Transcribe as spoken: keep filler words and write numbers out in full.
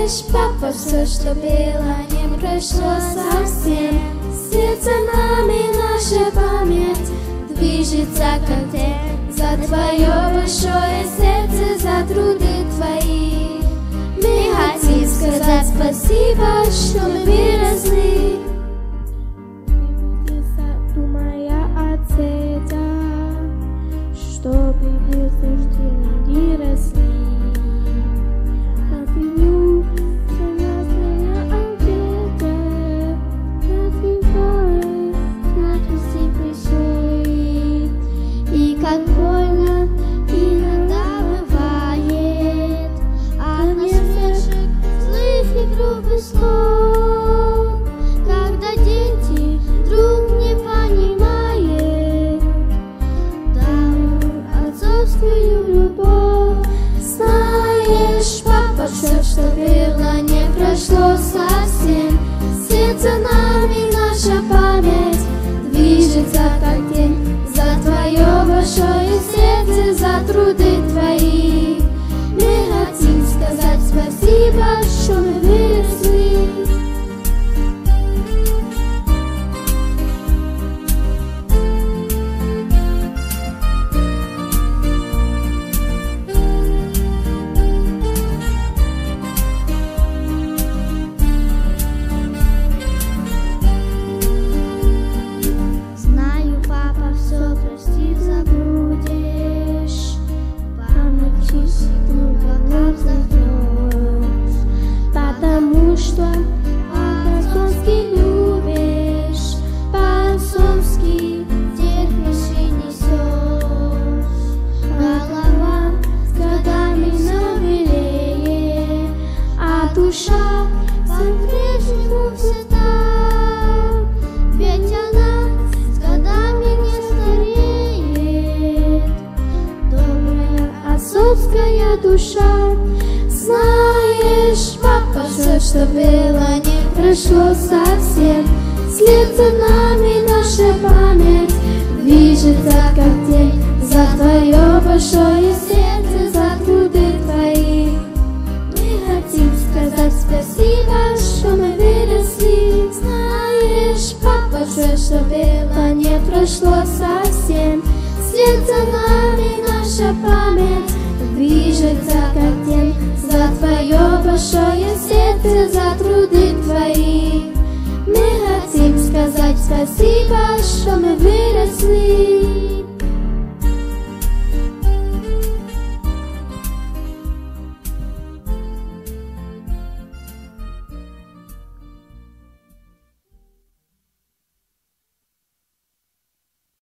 Знаешь, папа, все, что было, не прошло совсем. Сердце нами наша память движется, как тень. За твое большое сердце, за труды твои. Мы хотим сказать спасибо, что мы выросли. Ты моя отцета, чтобы без нужды росли. Как больно иногда бывает от насмешек, злых и грубых слов, когда дети друг не понимает, да, отцовскую любовь. Знаешь, папа, все, что было, не прошло совсем. Сердце нами наша память движется, как тень. За твое большое сердце, за труды твои. Мы хотим сказать спасибо, что мы выросли. Потому что по-отцовски любишь, по-отцовски терпишь и несешь. Голова с годами новелее, а душа по-прежнему всегда. Ведь она с годами не стареет, добрая отцовская душа. Знаешь, папа, все, что было, не прошло совсем. Вслед за нами наша память движется, как тень. За твое большое сердце, за труды твои. Мы хотим сказать спасибо, что мы выросли. Знаешь, папа, все, что было, не прошло совсем. Вслед за нами наша память движется, как тень. За твое большое сердце, за труды твои. Мы хотим сказать спасибо, что мы выросли.